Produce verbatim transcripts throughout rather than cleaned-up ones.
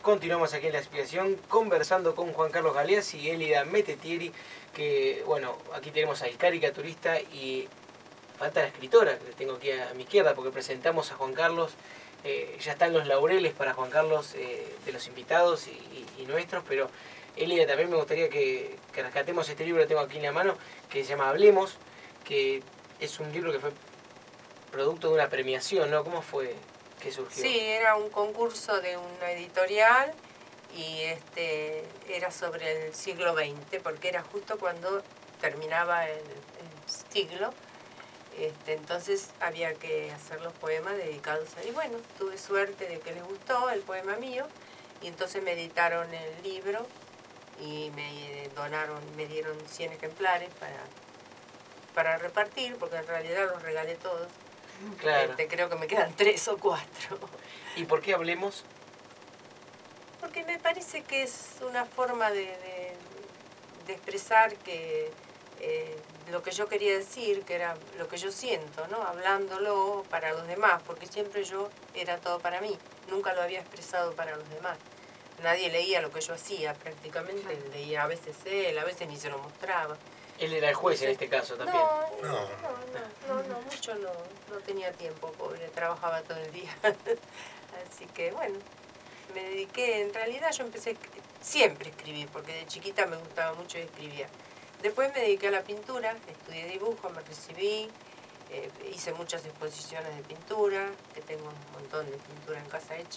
Continuamos aquí en La Expiación conversando con Juan Carlos Galeazzi y Elida Mettetieri, que bueno, aquí tenemos al caricaturista y falta la escritora, que tengo aquí a mi izquierda porque presentamos a Juan Carlos. Eh, ya están los laureles para Juan Carlos eh, de los invitados y, y, y nuestros, pero Elida, también me gustaría que, que rescatemos este libro que tengo aquí en la mano, que se llama Hablemos, que es un libro que fue producto de una premiación, ¿no? ¿Cómo fue que surgió? Sí, era un concurso de una editorial y este era sobre el siglo veinte, porque era justo cuando terminaba el, el siglo. Este, entonces había que hacer los poemas dedicados a... Y bueno, tuve suerte de que les gustó el poema mío, y entonces me editaron el libro y me donaron, me dieron cien ejemplares para, para repartir, porque en realidad los regalé todos. Claro. Este, creo que me quedan tres o cuatro. ¿Y por qué Hablemos? Porque me parece que es una forma de, de, de expresar que eh, lo que yo quería decir, que era lo que yo siento, ¿no? Hablándolo para los demás, porque siempre yo era todo para mí, nunca lo había expresado para los demás. Nadie leía lo que yo hacía prácticamente, leía a veces él, a veces ni se lo mostraba. Él era el juez en este caso también. No, no, no, no, no, no mucho no, no tenía tiempo, pobre, trabajaba todo el día. Así que bueno, me dediqué, en realidad yo empecé, siempre escribí, porque de chiquita me gustaba mucho y escribía. Después me dediqué a la pintura, estudié dibujo, me recibí, eh, hice muchas exposiciones de pintura, que tengo un montón de pintura en casa hecha.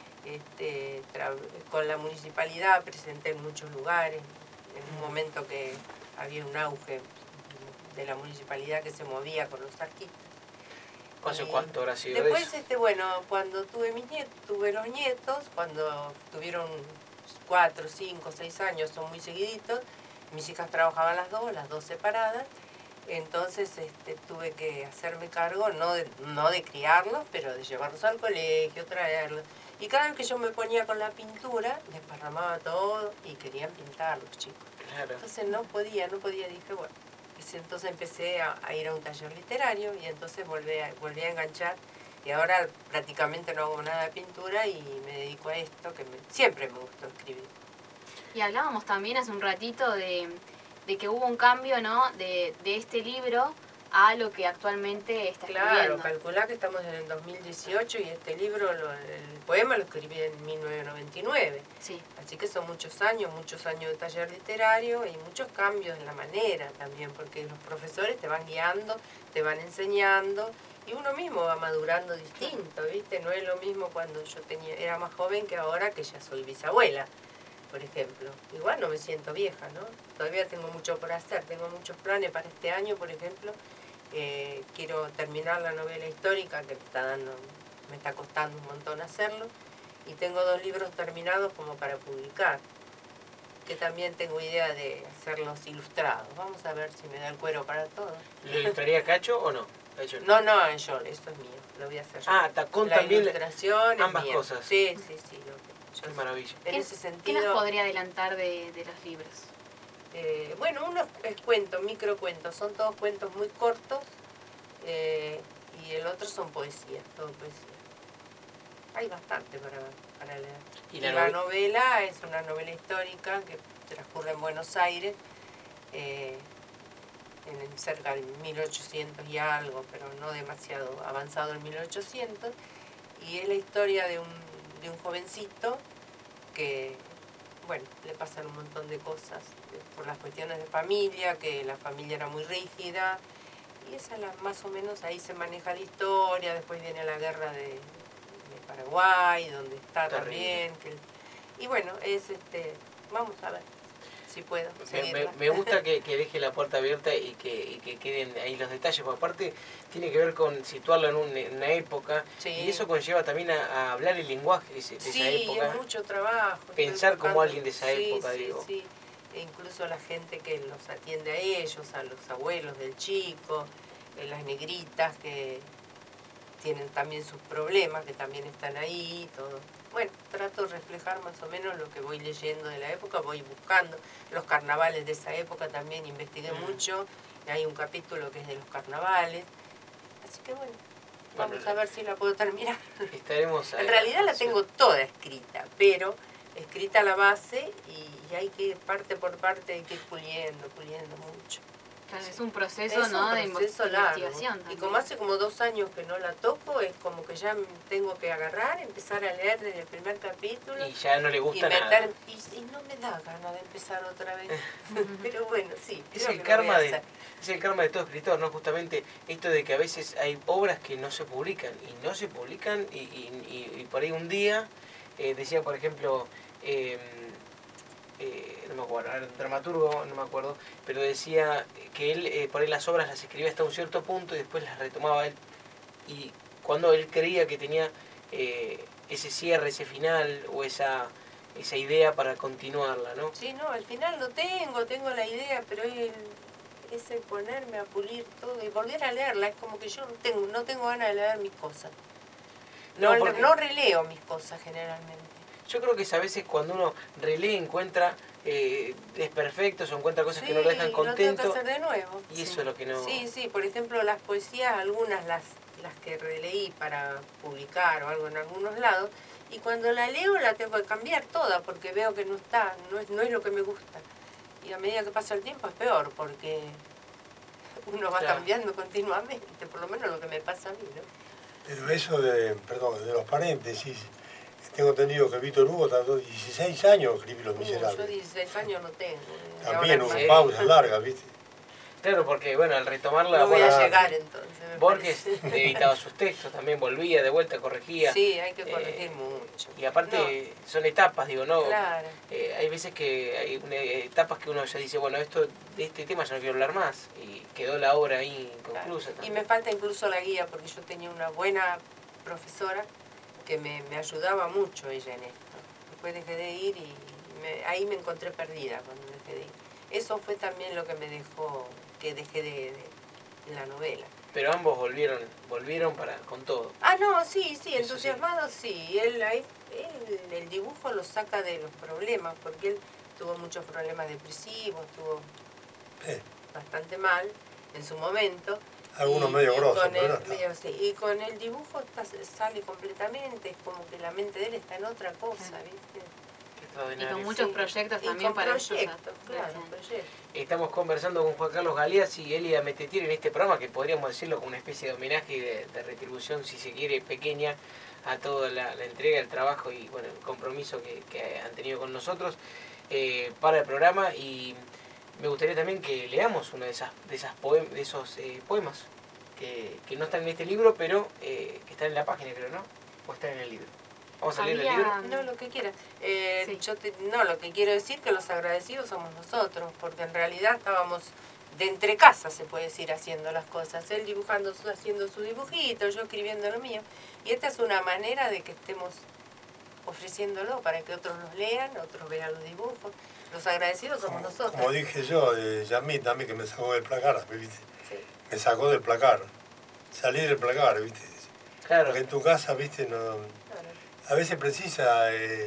Este, con la municipalidad presenté en muchos lugares, en un momento que había un auge de la municipalidad que se movía con los artistas. ¿Hace cuánto habrá sido Después, eso? este, bueno, cuando tuve mis nietos, tuve los nietos, cuando tuvieron cuatro, cinco, seis años, son muy seguiditos, mis hijas trabajaban las dos, las dos separadas, entonces este, tuve que hacerme cargo, no de, no de criarlos, pero de llevarlos al colegio, traerlos. Y cada vez que yo me ponía con la pintura, desparramaba todo y querían pintar los chicos. Claro. Entonces no podía, no podía, dije, bueno. Entonces empecé a, a ir a un taller literario y entonces volví a, volví a enganchar. Y ahora prácticamente no hago nada de pintura y me dedico a esto, que me, siempre me gustó escribir. Y hablábamos también hace un ratito de, de que hubo un cambio, ¿no? De, de este libro a lo que actualmente está escribiendo. Claro, calculá que estamos en el dos mil dieciocho y este libro, lo, el poema lo escribí en mil novecientos noventa y nueve. Sí. Así que son muchos años, muchos años de taller literario y muchos cambios en la manera también, porque los profesores te van guiando, te van enseñando y uno mismo va madurando distinto, ¿viste? No es lo mismo cuando yo tenía, era más joven que ahora, que ya soy bisabuela, por ejemplo. Igual no me siento vieja, ¿no? Todavía tengo mucho por hacer, tengo muchos planes para este año, por ejemplo. Eh, quiero terminar la novela histórica, que me está, dando, me está costando un montón hacerlo, y tengo dos libros terminados como para publicar, que también tengo idea de hacerlos ilustrados. Vamos a ver si me da el cuero para todo. ¿Lo ilustraría Cacho o no? Cacho no, no, es yo, esto es mío, lo voy a hacer yo. Ah, Tacón la también. Ilustración es ambas mía. cosas. Sí, sí, sí. Lo que, Qué maravilla. En ¿Qué, ese sentido, ¿Qué nos podría adelantar de, de los libros? Eh, bueno, uno es cuento, microcuentos, son todos cuentos muy cortos. Eh, y el otro son poesías, todo poesía. Hay bastante para, para leer. Y, y la, la novela es una novela histórica que transcurre en Buenos Aires, eh, en cerca del mil ochocientos y algo, pero no demasiado avanzado en mil ochocientos, y es la historia de un, de un jovencito que, bueno, le pasan un montón de cosas por las cuestiones de familia, que la familia era muy rígida. Y esa es la, más o menos, ahí se maneja la historia, después viene la guerra de, de Paraguay, donde está Terrible. también. Que, y bueno, es este, vamos a ver si puedo me, me, me gusta que, que deje la puerta abierta y que, y que queden ahí los detalles, porque aparte tiene que ver con situarlo en, un, en una época, sí. Y eso conlleva también a, a hablar el lenguaje de, de sí, esa época. Sí, es mucho trabajo. Pensar como alguien de esa sí, época, sí, digo. Sí. E incluso la gente que los atiende a ellos, a los abuelos del chico, eh, las negritas que tienen también sus problemas, que también están ahí, todo. Bueno, trato de reflejar más o menos lo que voy leyendo de la época, voy buscando los carnavales de esa época también, investigué mm. mucho, hay un capítulo que es de los carnavales, así que bueno, vamos bueno, a ver si la puedo terminar. Estaremos ahí. En realidad la tengo toda escrita, pero escrita la base y hay que ir parte por parte, hay que ir puliendo, puliendo mucho. Claro, es un proceso, Es ¿no? un de proceso largo. investigación Y también. como hace como dos años que no la toco, es como que ya tengo que agarrar, empezar a leer desde el primer capítulo. Y ya no le Y gusta meter, nada. y, y no me da ganas de empezar otra vez. Pero bueno, sí, Es creo el, que lo voy karma a de, hacer. es el karma de todo escritor, ¿no? Justamente esto de que a veces hay obras que no se publican, y no se publican, y, y, y, y por ahí un día, eh, decía por ejemplo, eh, eh, no me acuerdo, era un dramaturgo, no me acuerdo, pero decía que él eh, por ahí las obras las escribía hasta un cierto punto y después las retomaba él, y cuando él creía que tenía eh, ese cierre, ese final, o esa, esa idea para continuarla, ¿no? Sí, no, al final lo tengo, tengo la idea, pero es ese ponerme a pulir todo y volver a leerla, es como que yo no tengo, no tengo ganas de leer mis cosas. No, No, porque- no releo mis cosas generalmente. Yo creo que es a veces cuando uno relee encuentra eh, desperfectos o encuentra cosas que no lo dejan Sí, lo tengo que contento. hacer de nuevo. Y sí. eso es lo que no- Sí, sí, por ejemplo, las poesías, algunas las, las que releí para publicar o algo en algunos lados, y cuando la leo la tengo que cambiar toda porque veo que no está, no es, no es lo que me gusta. Y a medida que pasa el tiempo es peor porque uno va Claro. cambiando continuamente, por lo menos lo que me pasa a mí, ¿no? Pero eso de, perdón, de los paréntesis, tengo entendido que Víctor Hugo tardó dieciséis años en escribir Los Uh, yo Miserables. dieciséis años no tengo. eh, También ahora hubo más. pausas largas, ¿viste? Claro, porque bueno, al retomarla, No voy bueno, a llegar entonces. me Borges parece. editaba sus textos, también volvía de vuelta, corregía. Sí, hay que eh, corregir mucho. Y aparte son etapas, digo, ¿no? Claro. Eh, hay veces que hay una- etapas que uno ya dice, bueno, esto de este tema ya no quiero hablar más. Y quedó la obra ahí inconclusa. Claro. Y también. me falta incluso la guía porque yo tenía una buena profesora que me, me ayudaba mucho ella en esto. Después dejé de ir y me- ahí me encontré perdida cuando dejé de ir. Eso fue también lo que me dejó que dejé de, de la novela. Pero ambos volvieron, volvieron para con todo. Ah, no, sí, sí, Eso entusiasmado sí. Él, ahí- él el dibujo lo saca de los problemas porque él tuvo muchos problemas depresivos, tuvo Sí. bastante mal en su momento. Algunos Y- medio y grosos, con pero el, no está. medio, sí, y con el dibujo está- sale completamente, es como que la mente de él está en otra cosa, Claro. ¿viste? Qué Y extraordinario. con muchos Sí. proyectos Y también con para proyectos, ellos. claro, Gracias. proyectos. Estamos conversando con Juan Carlos Galías y Elida Metetier en este programa que podríamos decirlo como una especie de homenaje y de, de retribución, si se quiere, pequeña a toda la, la entrega, el trabajo y bueno, el compromiso que, que han tenido con nosotros eh, para el programa. Y me gustaría también que leamos uno de, esas, de, esas poem- de esos eh, poemas que, que no están en este libro, pero eh, que están en la página, creo, ¿no? O están en el libro. Vamos a leer el Había- libro. No, lo que quieras. Eh, Sí. yo te- no, lo que quiero decir que los agradecidos somos nosotros, porque en realidad estábamos de entre casa, se puede decir, haciendo las cosas. Él dibujando, su- haciendo su dibujito, yo escribiendo lo mío. Y esta es una manera de que estemos ofreciéndolo para que otros los lean, otros vean los dibujos. Los agradecidos somos Como, nosotros. como dije yo, de Yamil también, que me sacó del placar, ¿viste? Sí, Me sacó del placar. Salí del placar, ¿viste? Claro, Porque en tu casa, ¿viste? No, claro. a veces precisa eh,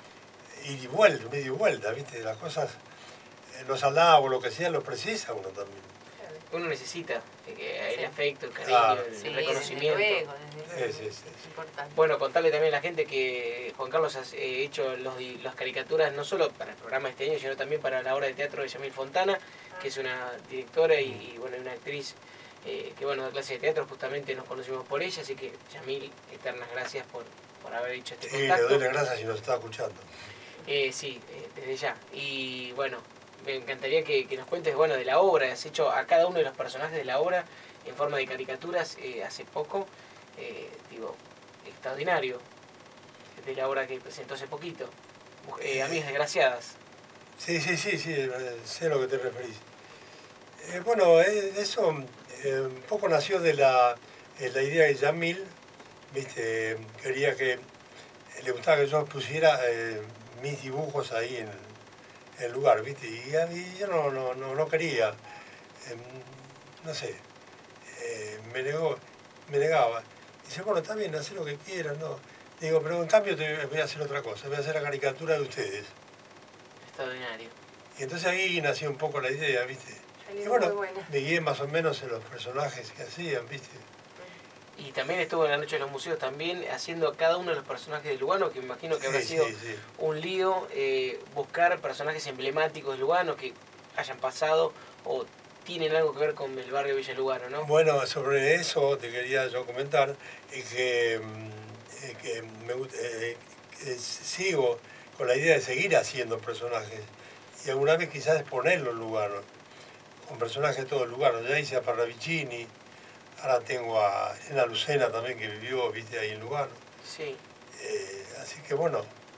ir y vuelta, medio y vuelta, ¿viste? Las cosas, eh, los halagos, lo que sea, lo precisa uno también. Claro. uno necesita eh, que el Sí. afecto, el cariño, Claro. el Sí, reconocimiento. desde luego, desde luego. Sí, sí, sí. Es importante. Bueno, contarle también a la gente que Juan Carlos ha eh, hecho los, di- las caricaturas no solo para el programa de este año, sino también para la obra de teatro de Yamil Fontana, que es una directora y, y, bueno, una actriz eh, que bueno, da clases de teatro, justamente nos conocimos por ella, así que Yamil, eternas gracias por, por haber hecho este Sí, le contacto. doy las gracias si nos está escuchando. Eh, sí, eh, desde ya. Y bueno, me encantaría que, que nos cuentes bueno, de la obra. Has hecho a cada uno de los personajes de la obra en forma de caricaturas eh, hace poco. Eh, digo, extraordinario. De la obra que presentó hace poquito. Eh, Amigas Desgraciadas. Sí, sí, sí, sí, eh, sé a lo que te referís. Eh, bueno, eh, eso eh, un poco nació de la, eh, la idea de Yamil, ¿viste? Quería que, le gustaba que yo pusiera eh, mis dibujos ahí en el lugar, ¿viste? Y, a mí yo no, no, no, no quería, eh, no sé, eh, me, negó, me negaba. Dice, bueno, está bien, haz lo que quieras, ¿no? Digo, pero en cambio te voy a hacer otra cosa, voy a hacer la caricatura de ustedes. Extraordinario. Y entonces ahí nació un poco la idea, ¿viste? Salió Y bueno, muy buena. me guié más o menos en los personajes que hacían, ¿viste? Y también estuvo en la Noche de los Museos también haciendo a cada uno de los personajes de Lugano, que me imagino que habrá Sí, sido sí, sí. un lío eh, buscar personajes emblemáticos de Lugano que hayan pasado o tienen algo que ver con el barrio Villa Lugano, ¿no? Bueno, sobre eso te quería yo comentar eh, que, mm, eh, que me gusta, eh, que sigo con la idea de seguir haciendo personajes y alguna vez quizás exponerlos en Lugano, con personajes de todo el Lugano. Ya hice a Parravicini, ahora tengo a Elena Lucena también que vivió, viste, ahí en Lugano. Sí. Eh, así que bueno,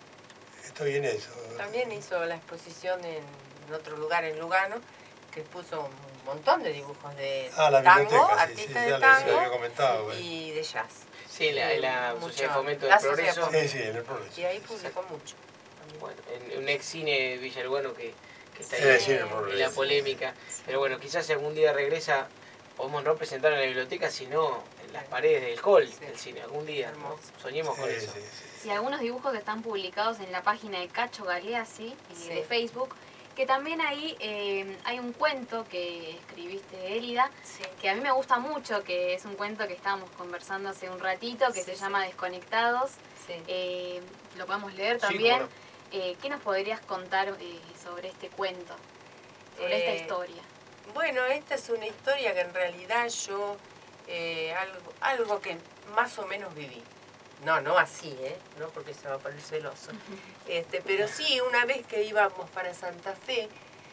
estoy en eso. También hizo la exposición en otro lugar en Lugano, que puso un montón de dibujos de Ah, la tango, biblioteca, sí, sí, artistas ya de lo- tango lo había comentado. bueno. y de jazz. Sí, la, Y la mucho- Sociedad de Fomento del la Sociedad de Progreso. Fomento. Sí, sí, en el progreso. Y ahí publicó mucho. Bueno, en un ex cine de Villa Lugano que, que está ahí Sí, sí, en el en la progreso. polémica. Pero bueno, quizás si algún día regresa, podemos no presentar en la biblioteca, sino en las paredes del hall Sí. del cine. Algún día, ¿no? Hermoso. Soñemos con Sí, eso. sí, sí. Y algunos dibujos que están publicados en la página de Cacho Galeazzi, eh, Sí. de Facebook, que también ahí eh, hay un cuento que escribiste, Élida, Sí. que a mí me gusta mucho, que es un cuento que estábamos conversando hace un ratito, que Sí, se sí. llama Desconectados. Sí. Eh, lo podemos leer Sí, también. cómo Eh, ¿Qué nos podrías contar eh, sobre este cuento, sobre Eh, esta historia? Bueno, esta es una historia que en realidad yo, eh, algo, algo que más o menos viví. No, no así, ¿eh? No porque se va a poner celoso. Este, pero sí, una vez que íbamos para Santa Fe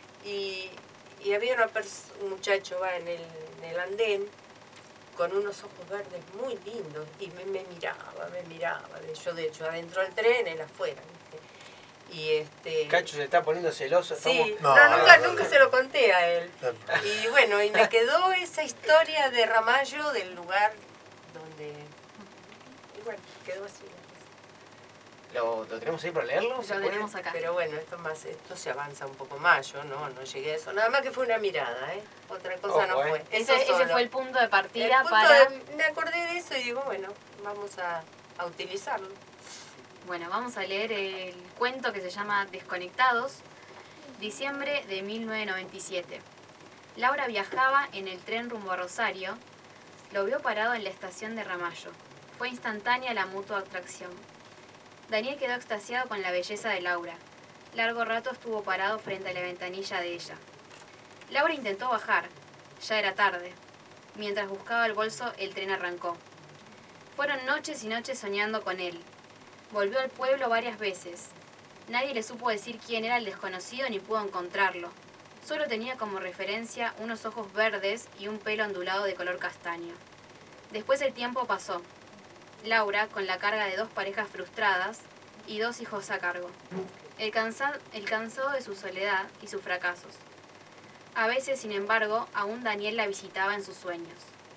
y, y había una pers- un muchacho va en el, en el andén con unos ojos verdes muy lindos y me, me miraba, me miraba. de- Yo, de hecho, adentro del tren, él afuera. ¿viste? Y este... Cacho se está poniendo celoso. Sí, estamos- no, No, nunca, no, no, nunca no. se lo conté a él. No, Y bueno, y me quedó esa historia de Ramallo del lugar donde... Y bueno, quedó así. la cosa. ¿Lo, ¿Lo tenemos ahí para leerlo? Lo ¿Se puede? tenemos acá. Pero bueno, esto más esto se avanza un poco más, yo no, no llegué a eso. Nada más que fue una mirada, ¿eh? Otra cosa no Ojo, ¿eh? fue. Ese, Eso ese solo. fue el punto de El partida punto para... de- me acordé de eso y digo, bueno, vamos a, a utilizarlo. Bueno, vamos a leer el cuento que se llama Desconectados, diciembre de mil novecientos noventa y siete. Laura viajaba en el tren rumbo a Rosario, lo vio parado en la estación de Ramallo. Fue instantánea la mutua atracción. Daniel quedó extasiado con la belleza de Laura. Largo rato estuvo parado frente a la ventanilla de ella. Laura intentó bajar, ya era tarde. Mientras buscaba el bolso, el tren arrancó. Fueron noches y noches soñando con él. Volvió al pueblo varias veces. Nadie le supo decir quién era el desconocido ni pudo encontrarlo. Solo tenía como referencia unos ojos verdes y un pelo ondulado de color castaño. Después el tiempo pasó. Laura, con la carga de dos parejas frustradas y dos hijos a cargo. El, cansa- el cansado de su soledad y sus fracasos. A veces, sin embargo, aún Daniel la visitaba en sus sueños.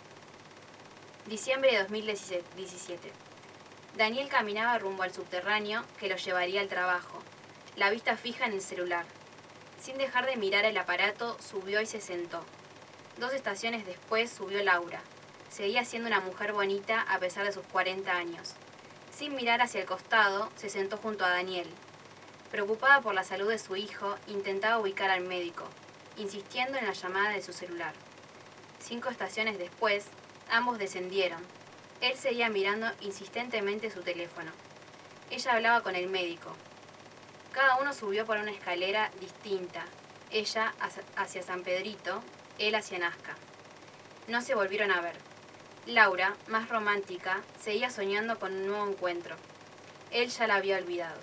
Diciembre de dos mil diecisiete. Daniel caminaba rumbo al subterráneo que lo llevaría al trabajo, la vista fija en el celular. Sin dejar de mirar el aparato, subió y se sentó. Dos estaciones después subió Laura. Seguía siendo una mujer bonita a pesar de sus cuarenta años. Sin mirar hacia el costado, se sentó junto a Daniel. Preocupada por la salud de su hijo, intentaba ubicar al médico, insistiendo en la llamada de su celular. Cinco estaciones después, ambos descendieron. Él seguía mirando insistentemente su teléfono. Ella hablaba con el médico. Cada uno subió por una escalera distinta, ella hacia- hacia San Pedrito, él hacia Nazca. No se volvieron a ver. Laura, más romántica, seguía soñando con un nuevo encuentro. Él ya la había olvidado.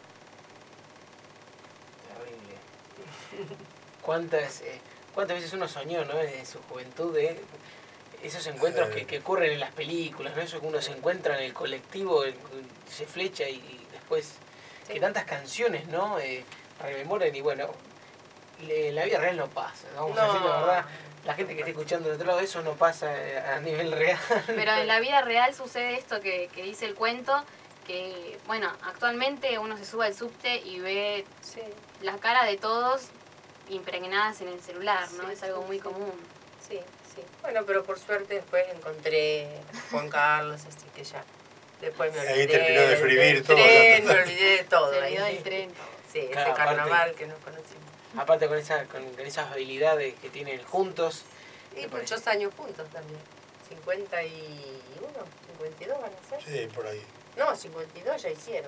Terrible. ¿Cuántas, eh, ¿Cuántas veces uno soñó, ¿no? En su juventud de esos encuentros que, que ocurren en las películas, ¿no? Eso que uno se encuentra en el colectivo, el- se flecha y, y después Sí. que tantas canciones, ¿no? Eh, rememoran y bueno, le- en la vida real no pasa, ¿no? Vamos a decir la No. verdad. La gente que esté escuchando de otro lado, eso no pasa eh, a nivel real. Pero en la vida real sucede esto que, que dice el cuento, que, bueno, actualmente uno se sube al subte y ve Sí. la cara de todos impregnadas en el celular, ¿no? Sí, Es algo sí, muy sí. común. Sí, sí. Bueno, pero por suerte después encontré a Juan Carlos, así que ya. Después me Ahí olvidé. terminó de del- escribir del todo. tren, me olvidé de todo. Se ahí. olvidó del tren. Sí, ese Claro, aparte- carnaval que nos conocimos. Aparte con, esa, con, con esas habilidades que tienen juntos. Y Me parece. muchos años juntos también. cincuenta y uno, cincuenta y dos van a ser. Sí, por ahí. No, cincuenta y dos ya hicieron,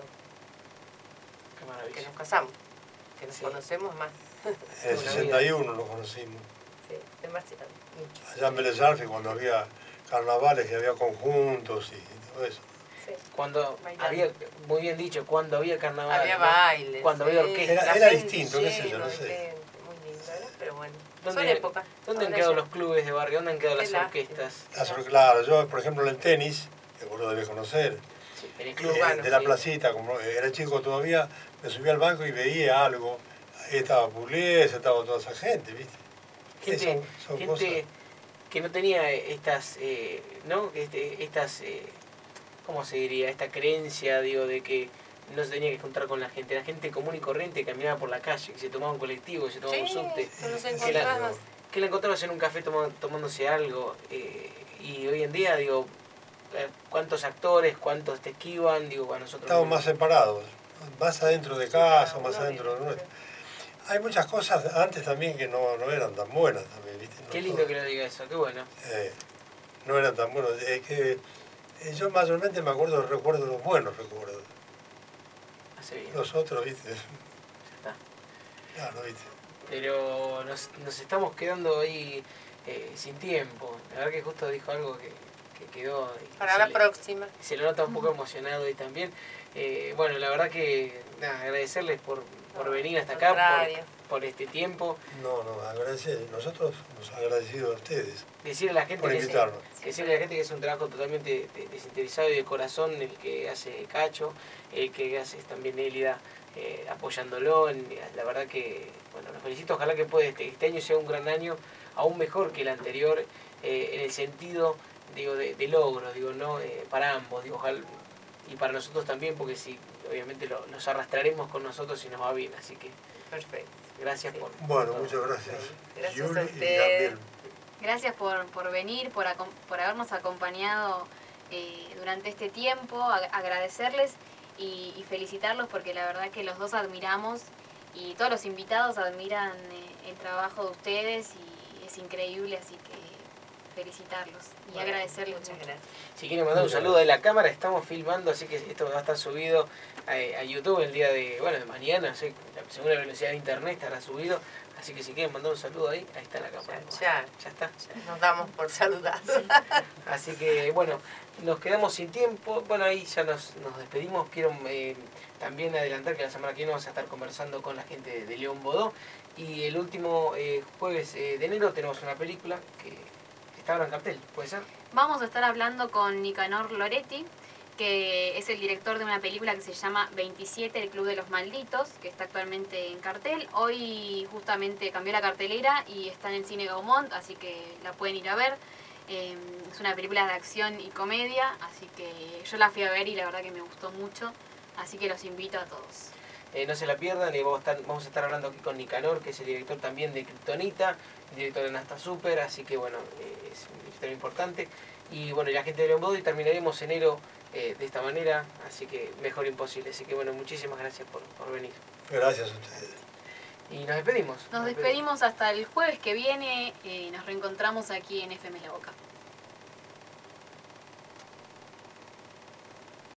Qué que maravilla. nos casamos, que nos Sí. conocemos más. En el Una sesenta y uno nos conocimos. Sí, demasiado, mucho. Allá en Vélez Arfield, cuando había carnavales, que había conjuntos y todo eso. Sí. Cuando Bailando. había, muy bien dicho, cuando había carnaval. Había ¿no? bailes. Cuando había sí, orquesta. Era- la era gente distinto, qué sé yo, lleno no de sé. gente, muy lindo, ¿no? Pero bueno, ¿Dónde- son épocas. ¿Dónde han Ahora quedado ya- los clubes de barrio? ¿Dónde han quedado Qué las lástima. orquestas? Las or- claro, yo, por ejemplo, en el tenis, que vos lo debes conocer, Sí, en el eh, club Urbano, de la sí. placita, como era chico todavía, me subía al banco y veía algo. Ahí estaba Pugliese, estaba toda esa gente, ¿viste? Gente, Son- son gente cosas. que no tenía estas, eh, ¿no? Este, estas, eh, ¿cómo se diría? Esta creencia, digo, de que no se tenía que juntar con la gente. La gente común y corriente que caminaba por la calle, que se tomaba un colectivo, que se tomaba un Sí, subte, que los Sí, encontrabas. que la encontrabas en un café toma- tomándose algo. eh, y hoy en día, digo, eh, ¿cuántos actores, cuántos te esquivan? Digo, a nosotros... Estamos no- más separados, más adentro de casa, más Uno adentro de mismo, nuestro. Hay muchas cosas antes también que no, no eran tan buenas también, ¿viste? No Qué lindo todo- que lo diga eso, qué bueno. eh, no eran tan buenos. Es que eh, yo mayormente me acuerdo, recuerdo los buenos recuerdos. Hace bien, Los otros, ¿viste? ya está. Claro, ¿viste? Pero nos, nos estamos quedando ahí eh, sin tiempo. La verdad que justo dijo algo que, que quedó... y Para se la le- próxima. Se lo nota un poco emocionado y también. Eh, bueno, la verdad que nada, agradecerles por, por No, venir hasta al acá, contrario. por, por este tiempo. No, no, agradecer. Nosotros nos agradecidos a ustedes Decirle a la gente por que es, invitarnos. decirle a la gente que es un trabajo totalmente de- desinteresado y de corazón el que hace Cacho, el que hace también Élida, eh, apoyándolo. En- la verdad que, bueno, los felicito. Ojalá que puede, este, este año sea un gran año, aún mejor que el anterior, eh, en el sentido, digo, de, de logro, digo, ¿no? Eh, para ambos, digo, ojalá, y para nosotros también, porque sí, obviamente lo- los arrastraremos con nosotros si nos va bien. Así que Perfecto. gracias Sí. por... Bueno, por todo. muchas gracias. Gracias Yuli a y ustedes. Gabriel. Gracias por, por venir, por, acom- por habernos acompañado eh, durante este tiempo, ag- agradecerles y, y felicitarlos porque la verdad que los dos admiramos y todos los invitados admiran eh, el trabajo de ustedes y es increíble, así que felicitarlos y Bueno, agradecerles Muchas mucho. gracias. Si quieren mandar un Muchas saludo de la cámara, estamos filmando, así que esto va a estar subido a, a YouTube el día de, bueno, de mañana, no sé, según la velocidad de internet estará subido, así que si quieren mandar un saludo ahí, ahí está la cámara. Ya, ya. Ya está. Nos damos por saludados. Así que bueno, nos quedamos sin tiempo, bueno ahí ya nos, nos despedimos, quiero eh, también adelantar que la semana que viene vamos a estar conversando con la gente de, de León Bodó y el último eh, jueves eh, de enero tenemos una película que está ahora en cartel, ¿puede ser? Vamos a estar hablando con Nicanor Loretti, que es el director de una película que se llama veintisiete, el Club de los Malditos, que está actualmente en cartel. Hoy justamente cambió la cartelera y está en el Cine Gaumont, así que la pueden ir a ver. Eh, es una película de acción y comedia, así que yo la fui a ver y la verdad que me gustó mucho, así que los invito a todos. Eh, no se la pierdan, y vamos, a estar, vamos a estar hablando aquí con Nicanor, que es el director también de Kryptonita, director de Nasta Super, así que bueno, eh, es un director importante. Y bueno, y la gente de León Bodó y terminaremos enero eh, de esta manera, así que mejor imposible. Así que bueno, muchísimas gracias por, por venir. Gracias a ustedes. Y nos despedimos. Nos despedimos hasta el jueves que viene, eh, nos reencontramos aquí en F M La Boca.